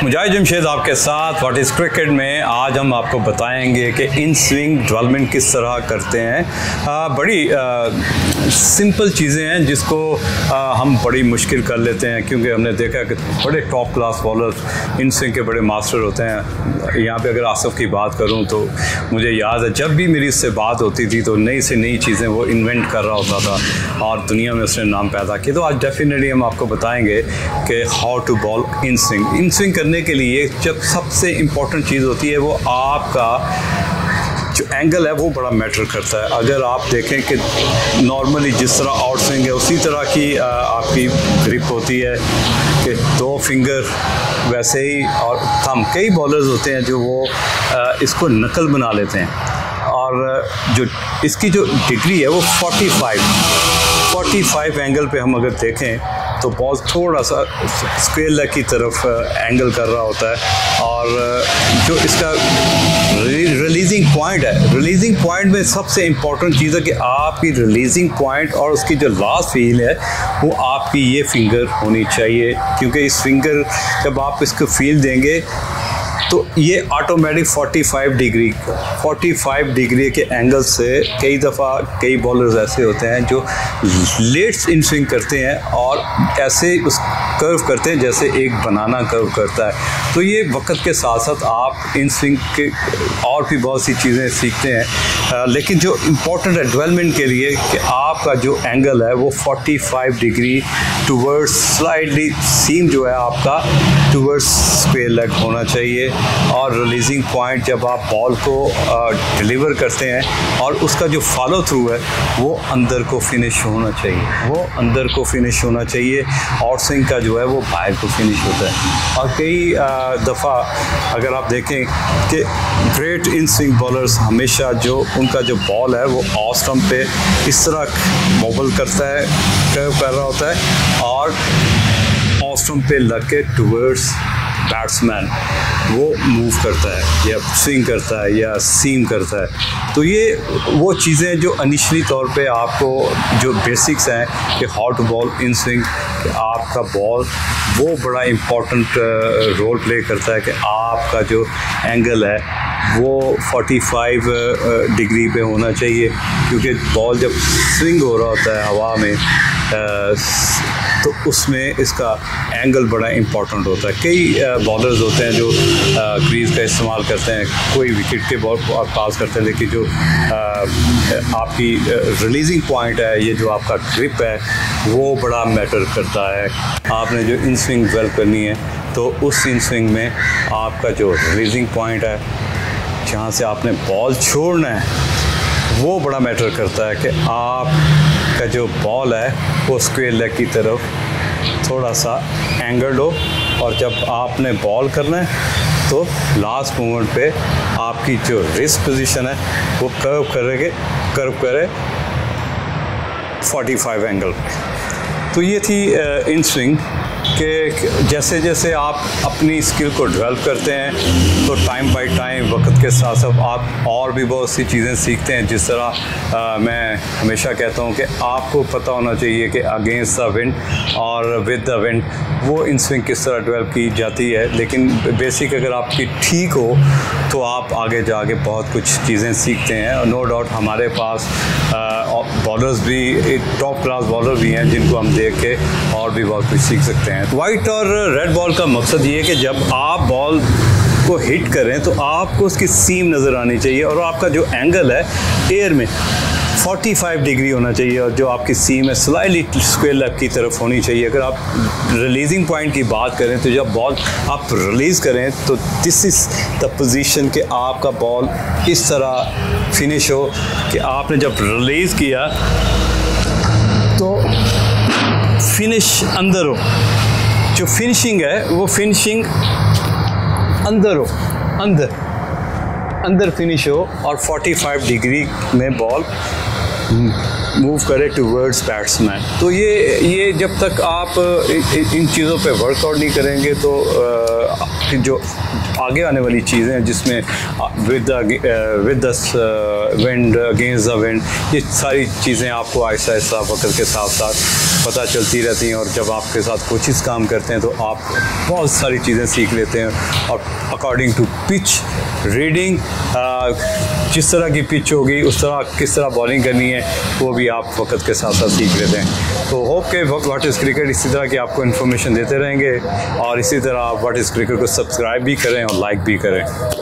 मुजाहिद जमशेद आपके साथ what is cricket में आज हम आपको बताएंगे कि इन स्विंग डेवलपमेंट किस तरह करते हैं। बड़ी सिंपल चीज़ें हैं जिसको हम बड़ी मुश्किल कर लेते हैं, क्योंकि हमने देखा कि बड़े top class bowler inswing के बड़े मास्टर होते हैं। यहाँ पे अगर आसिफ की बात करूँ तो मुझे याद है जब भी मेरी इससे बात होती थी तो नई से नई चीज़ें वो इन्वेंट कर रहा होता था और दुनिया में उसने नाम पैदा किया। तो आज डेफिनेटली हम आपको बताएंगे कि how to bowl inswing करने के लिए जब सबसे इम्पोर्टेंट चीज़ होती है वो आपका जो एंगल है वो बड़ा मैटर करता है। अगर आप देखें कि नॉर्मली जिस तरह आउट स्विंग है उसी तरह की आपकी ग्रिप होती है कि दो फिंगर वैसे ही और थंब। कई बॉलर्स होते हैं जो वो इसको नकल बना लेते हैं और जो इसकी जो डिग्री है वो 45 एंगल पे हम अगर देखें तो बॉल थोड़ा सा स्क्वेयर लेग की तरफ एंगल कर रहा होता है। और जो इसका रिलीजिंग पॉइंट है, रिलीजिंग पॉइंट में सबसे इम्पॉर्टेंट चीज़ है कि आपकी रिलीजिंग पॉइंट और उसकी जो लास्ट फील है वो आपकी ये फिंगर होनी चाहिए, क्योंकि इस फिंगर जब आप इसको फील देंगे तो ये ऑटोमेटिक 45 डिग्री के एंगल से कई दफ़ा कई बॉलर्स ऐसे होते हैं जो लेट्स इन स्विंग करते हैं और ऐसे उस कर्व करते हैं जैसे एक बनाना कर्व करता है। तो ये वक्त के साथ साथ आप इन स्विंग के और भी बहुत सी चीज़ें सीखते हैं, लेकिन जो इम्पोर्टेंट है डेवलपमेंट के लिए कि आपका जो एंगल है वो 45 डिग्री टूवर्ड्स स्लाइडली सीम जो है आपका टूवर्ड्स स्क्वेयर लेग होना चाहिए। और रिलीजिंग पॉइंट जब आप बॉल को डिलीवर करते हैं और उसका जो फॉलो थ्रू है वो अंदर को फिनिश होना चाहिए, और स्विंग का जो है वो बाहर को फिनिश होता है। और कई दफ़ा अगर आप देखें कि ग्रेट इन स्विंग बॉलर्स हमेशा जो उनका जो बॉल है वो ऑफ स्टंप पे इस तरह मोबल करता है, कर्व कर रहा होता है और ऑफ स्टंप पे लग के टूवर्ड्स बैट्समैन वो मूव करता है या स्विंग करता है या सीम करता है। तो ये वो चीज़ें जो इनिशियली तौर पे आपको जो बेसिक्स हैं कि how to bowl inswing, कि आपका बॉल वो बड़ा इम्पोर्टेंट रोल प्ले करता है कि आपका जो एंगल है वो 45 डिग्री पे होना चाहिए, क्योंकि बॉल जब स्विंग हो रहा होता है हवा में तो उसमें इसका एंगल बड़ा इम्पॉर्टेंट होता है। कई बॉलर्स होते हैं जो क्रीज का इस्तेमाल करते हैं, कोई विकेट के बॉल पास करते हैं, लेकिन जो आपकी रिलीजिंग पॉइंट है, ये जो आपका ग्रिप है वो बड़ा मैटर करता है। आपने जो इन स्विंग डेवलप करनी है तो उस इन स्विंग में आपका जो रिलीजिंग पॉइंट है जहाँ से आपने बॉल छोड़ना है वो बड़ा मैटर करता है कि आपका जो बॉल है वो स्क्वेयर लेग की तरफ थोड़ा सा एंगल्ड हो, और जब आपने बॉल करना है तो लास्ट मोमेंट पे आपकी जो रिस्ट पोजीशन है वो कर्व करे 45 एंगल पे। तो ये थी इन स्विंग कि जैसे जैसे आप अपनी स्किल को डेवलप करते हैं तो टाइम बाय टाइम वक्त के साथ साथ आप और भी बहुत सी चीज़ें सीखते हैं। जिस तरह मैं हमेशा कहता हूँ कि आपको पता होना चाहिए कि अगेंस्ट द विंड और विद द विंड वो इन स्विंग किस तरह डेवलप की जाती है, लेकिन बेसिक अगर आपकी ठीक हो तो आप आगे जाके बहुत कुछ चीज़ें सीखते हैं। नो डाउट हमारे पास बॉलर्स भी टॉप क्लास बॉलर भी हैं जिनको हम देख के और भी बहुत कुछ सीख सकते हैं। वाइट और रेड बॉल का मकसद ये है कि जब आप बॉल को हिट करें तो आपको उसकी सीम नज़र आनी चाहिए और आपका जो एंगल है एयर में 45 डिग्री होना चाहिए, और जो आपकी सीम है स्लाइटली स्क्वेयर लेग की तरफ होनी चाहिए। अगर आप रिलीजिंग पॉइंट की बात करें तो जब बॉल आप रिलीज़ करें तो दिस इज़ द पोजीशन कि आपका बॉल इस तरह फिनिश हो कि आपने जब रिलीज़ किया तो फिनिश अंदर हो, जो फिनिशिंग है वो फिनिशिंग अंदर हो, अंदर फिनिश हो और 45 डिग्री में बॉल मूव करे टूवर्ड्स बैट्समैन। तो ये जब तक आप इन चीज़ों पे वर्कआउट नहीं करेंगे तो जो आगे आने वाली चीज़ें हैं जिसमें with the wind, against the wind, ये सारी चीज़ें आपको आहिस्ता आहिस्ता वक्त के साथ साथ पता चलती रहती हैं। और जब आपके साथ कोचेस काम करते हैं तो आप बहुत सारी चीज़ें सीख लेते हैं। और अकॉर्डिंग टू पिच रीडिंग, जिस तरह की पिच होगी उस तरह किस तरह बॉलिंग करनी है वो भी आप वक्त के साथ साथ सीख लेते हैं। तो होप के व्हाट इज़ क्रिकेट इसी तरह की आपको इन्फॉर्मेशन देते रहेंगे और इसी तरह आप व्हाट इज़ क्रिकेट को सब्सक्राइब भी करें और लाइक भी करें।